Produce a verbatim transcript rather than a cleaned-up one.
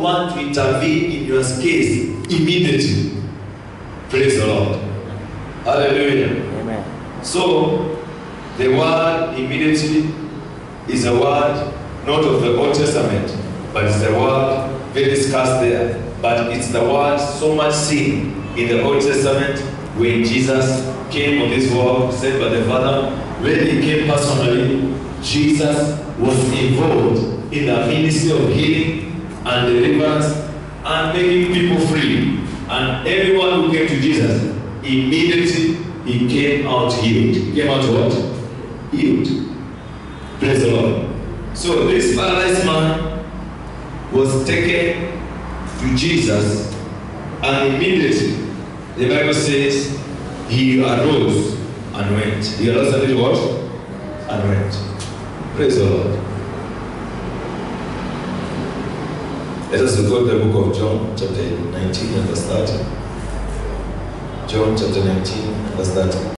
want to intervene in your case immediately. Praise the Lord. Hallelujah. Amen. So, the word immediately is a word not of the Old Testament, but it's the word very discussed there. But it's the word so much seen in the Old Testament when Jesus came on this world, said by the Father. When he came personally, Jesus was involved in the ministry of healing and deliverance and making people free. And everyone who came to Jesus, immediately he came out healed. He came out what? Healed. Praise the Lord. So this paralyzed man was taken to Jesus, and immediately the Bible says he arose and went. He arose and did what? And went. Praise the Lord. Let us go to the book of John, chapter nineteen and verse thirty. John chapter nineteen and verse thirty.